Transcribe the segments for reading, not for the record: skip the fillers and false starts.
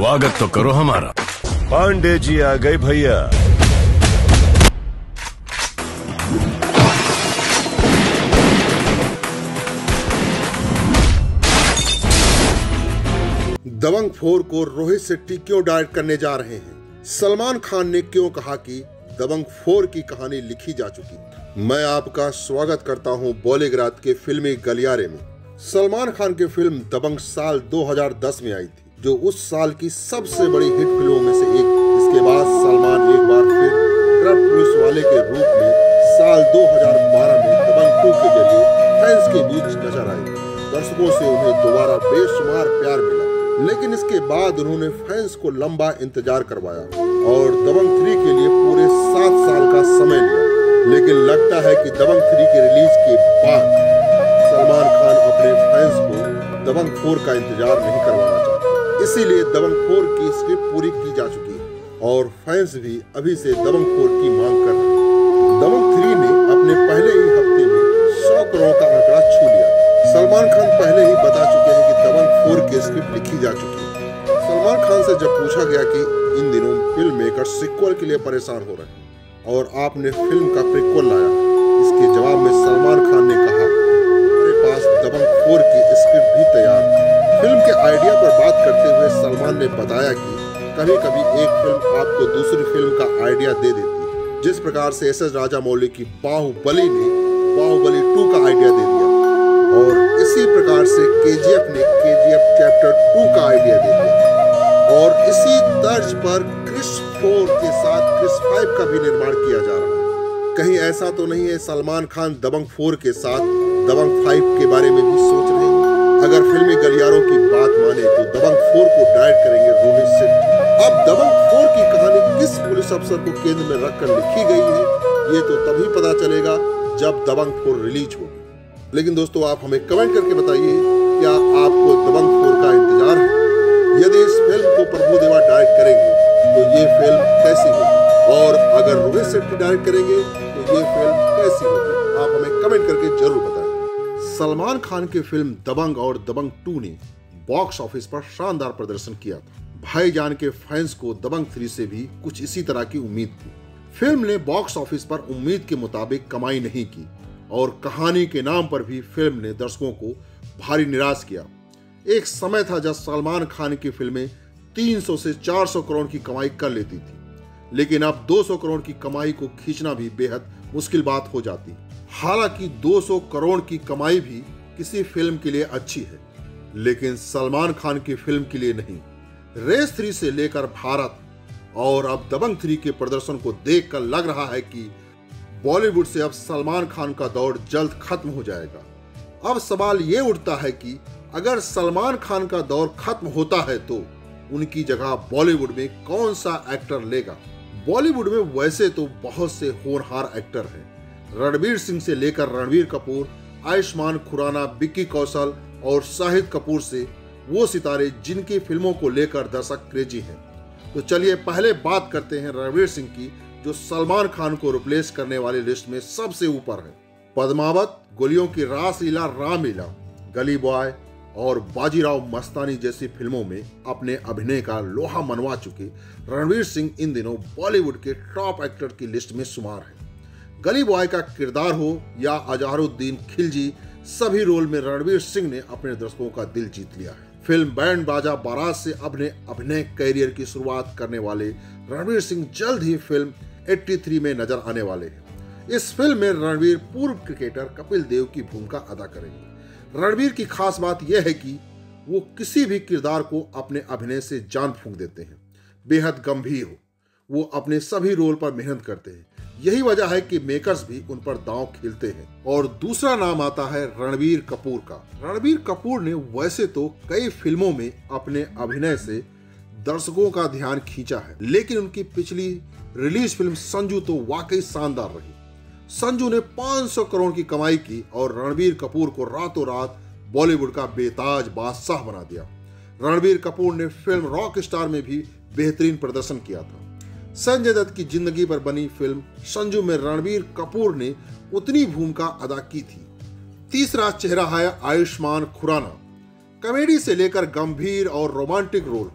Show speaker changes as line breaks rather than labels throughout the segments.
स्वागत तो करो हमारा।
पांडे जी आ गए भैया।
दबंग 4 को रोहित शेट्टी क्यों डायरेक्ट करने जा रहे हैं? सलमान खान ने क्यों कहा कि दबंग 4 की कहानी लिखी जा चुकी? मैं आपका स्वागत करता हूं बॉलीवुड के फिल्मी गलियारे में। सलमान खान की फिल्म दबंग साल 2010 में आई थी, जो उस साल की सबसे बड़ी हिट फिल्मों में से एक। इसके बाद सलमान एक बार फिर करप्ट पुलिस वाले के रूप में साल 2012 में दबंग 2 के जरिए फैंस के बीच नजर आए। दर्शकों से उन्हें दोबारा बेशुमार प्यार मिला, लेकिन इसके बाद उन्होंने फैंस को लंबा इंतजार करवाया और दबंग 3 के लिए पूरे 7 साल का समय लिया। लेकिन लगता है कि दबंग 3 के रिलीज के बाद सलमान खान अपने फैंस को दबंग 4 का इंतजार नहीं करवाना चाहते। इसीलिए दबंग 4 की स्क्रिप्ट पूरी की जा चुकी है और फैंस भी अभी से दबंग 4 की मांग कर रहे हैं। दबंग 3 ने अपने पहले ही हफ्ते में 100 करोड़ का आंकड़ा छू लिया। सलमान खान पहले ही बता चुके हैं कि दबंग 4 की स्क्रिप्ट लिखी जा चुकी है। सलमान खान से जब पूछा गया कि इन दिनों फिल्म मेकर सिक्वल के लिए परेशान हो रहे हैं और आपने फिल्म का प्रीक्वल लाया, इसके जवाब में सलमान खान ने कहा, मेरे पास दबंग 4 की स्क्रिप्ट भी तैयार है। फिल्म के आइडिया पर बात करते हुए सलमान ने बताया कि कभी कभी एक फिल्म आपको दूसरी फिल्म का आइडिया दे देती है। जिस प्रकार से एस.एस. राजामौली की बाहुबली ने बाहुबली 2 का आइडिया दे दिया और इसी प्रकार से KGF ने KGF चैप्टर 2 का आइडिया दे दिया और इसी तर्ज पर क्रिस 4 के साथ क्रिस 5 का भी निर्माण किया जा रहा है। कहीं ऐसा तो नहीं है सलमान खान दबंग 4 के साथ दबंग 5 के बारे में भी सोच रहे हैं? अगर फिल्मी गलियारों की बात माने तो दबंग 4 को डायरेक्ट करेंगे रोहित शेट्टी। अब दबंग 4 की कहानी किस पुलिस अफसर को केंद्र में रखकर लिखी गई है, ये तो तभी पता चलेगा जब दबंग 4 रिलीज होगी। लेकिन दोस्तों, आप हमें कमेंट करके बताइए, क्या आपको दबंग 4 का इंतजार है? यदि इस फिल्म को प्रभु देवा डायरेक्ट करेंगे तो ये फिल्म कैसी होगी, और अगर रोहित शेट्टी डायरेक्ट करेंगे तो ये फिल्म कैसी होगी? आप हमें कमेंट करके जरूर बताएं। सलमान खान की फिल्म दबंग और दबंग 2 ने बॉक्स ऑफिस पर शानदार प्रदर्शन किया था। भाईजान के फैंस को दबंग 3 से भी कुछ इसी तरह की उम्मीद थी। फिल्म ने बॉक्स ऑफिस पर उम्मीद के मुताबिक कमाई नहीं की और कहानी के नाम पर भी फिल्म ने दर्शकों को भारी निराश किया। एक समय था जब सलमान खान की फिल्में 300 से 400 करोड़ की कमाई कर लेती थी, लेकिन अब 200 करोड़ की कमाई को खींचना भी बेहद मुश्किल बात हो जाती। हालांकि 200 करोड़ की कमाई भी किसी फिल्म के लिए अच्छी है, लेकिन सलमान खान की फिल्म के लिए नहीं। रेस 3 से लेकर भारत और अब दबंग 3 के प्रदर्शन को देखकर लग रहा है कि बॉलीवुड से अब सलमान खान का दौर जल्द खत्म हो जाएगा। अब सवाल ये उठता है कि अगर सलमान खान का दौर खत्म होता है तो उनकी जगह बॉलीवुड में कौन सा एक्टर लेगा? बॉलीवुड में वैसे तो बहुत से होनहार एक्टर हैं। रणवीर सिंह से लेकर रणबीर कपूर, आयुष्मान खुराना, विक्की कौशल और शाहिद कपूर से वो सितारे जिनकी फिल्मों को लेकर दर्शक क्रेजी हैं। तो चलिए पहले बात करते हैं रणवीर सिंह की, जो सलमान खान को रिप्लेस करने वाली लिस्ट में सबसे ऊपर है। पद्मावत, गोलियों की रासलीला, रामलीला, गली बॉय और बाजीराव मस्तानी जैसी फिल्मों में अपने अभिनय का लोहा मनवा चुके रणवीर सिंह इन दिनों बॉलीवुड के टॉप एक्टर की लिस्ट में शुमार है। गली बॉय का किरदार हो या अजहरुद्दीन खिलजी, सभी रोल में रणवीर सिंह ने अपने दर्शकों का दिल जीत लिया है। फिल्म बैंड बाजा बारात से अपने अभिनय करियर की शुरुआत करने वाले रणवीर सिंह जल्द ही फिल्म 83 में नजर आने वाले हैं। इस फिल्म में रणवीर पूर्व क्रिकेटर कपिल देव की भूमिका अदा करेंगे। रणवीर की खास बात यह है कि वो किसी भी किरदार को अपने अभिनय से जान फूंक देते हैं। बेहद गंभीर हो, वो अपने सभी रोल पर मेहनत करते हैं। यही वजह है कि मेकर्स भी उन पर दांव खेलते हैं। और दूसरा नाम आता है रणबीर कपूर का। रणबीर कपूर ने वैसे तो कई फिल्मों में अपने अभिनय से दर्शकों का ध्यान खींचा है, लेकिन उनकी पिछली रिलीज फिल्म संजू तो वाकई शानदार रही। संजू ने 500 करोड़ की कमाई की और रणबीर कपूर को रातों रात बॉलीवुड का बेताज बादशाह बना दिया। रणबीर कपूर ने फिल्म रॉक स्टार में भी बेहतरीन प्रदर्शन किया था। संजय दत्त की जिंदगी पर बनी फिल्म संजू में रणबीर कपूर ने उतनी भूमिका अदा की थी। तीसरा चेहरा है आयुष्मान खुराना। कॉमेडी से लेकर गंभीर और रोमांटिक रोल हो,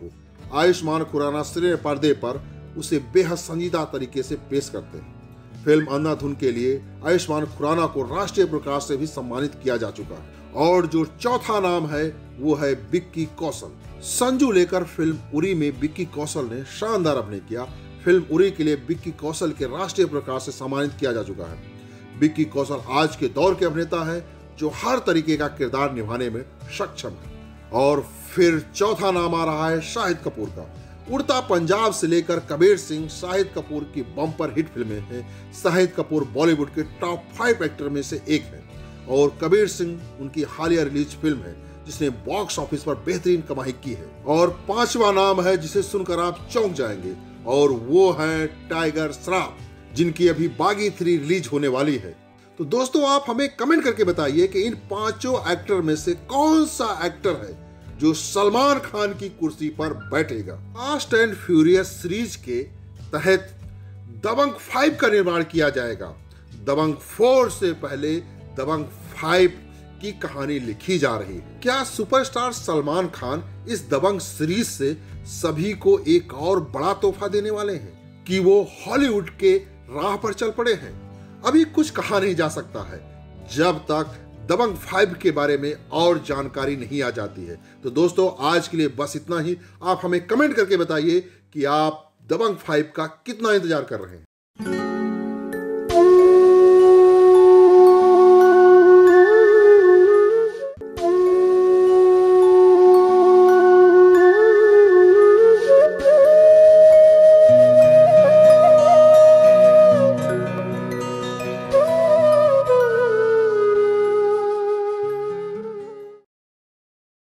आयुष्मान खुराना सिने पर्दे पर उसे बेहद संजीदा तरीके से पेश करते हैं। फिल्म अंधाधुन के लिए आयुष्मान खुराना को राष्ट्रीय पुरस्कार से भी सम्मानित किया जा चुका है। और जो चौथा नाम है वो है विक्की कौशल। संजू लेकर फिल्म उरी में विक्की कौशल ने शानदार अभिनय किया। फिल्म उरी के लिए विक्की कौशल के राष्ट्रीय पुरस्कार से सम्मानित किया जा चुका है। विक्की कौशल आज के दौर के अभिनेता है जो हर तरीके का किरदार निभाने में सक्षम है। और फिर चौथा नाम आ रहा है शाहिद कपूर का। उड़ता पंजाब से लेकर कबीर सिंह शाहिद कपूर की बम्पर हिट फिल्में हैं। शाहिद कपूर बॉलीवुड के टॉप 5 एक्टर में से एक है और कबीर सिंह उनकी हालिया रिलीज फिल्म है जिसने बॉक्स ऑफिस पर बेहतरीन कमाई की है। और पांचवा नाम है जिसे सुनकर आप चौंक जाएंगे और वो है टाइगर श्रॉफ, जिनकी अभी बागी 3 रिलीज होने वाली है। तो दोस्तों आप हमें कमेंट करके बताइए कि इन पांचों एक्टर में से कौन सा एक्टर है जो सलमान खान की कुर्सी पर बैठेगा। फास्ट एंड फ्यूरियस सीरीज के तहत दबंग 5 का निर्माण किया जाएगा। दबंग 4 से पहले दबंग 5 की कहानी लिखी जा रही है। क्या सुपरस्टार सलमान खान इस दबंग सीरीज से सभी को एक और बड़ा तोहफा देने वाले हैं कि वो हॉलीवुड के राह पर चल पड़े हैं? अभी कुछ कहा नहीं जा सकता है जब तक दबंग 5 के बारे में और जानकारी नहीं आ जाती है। तो दोस्तों आज के लिए बस इतना ही। आप हमें कमेंट करके बताइए कि आप दबंग 5 का कितना इंतजार कर रहे हैं।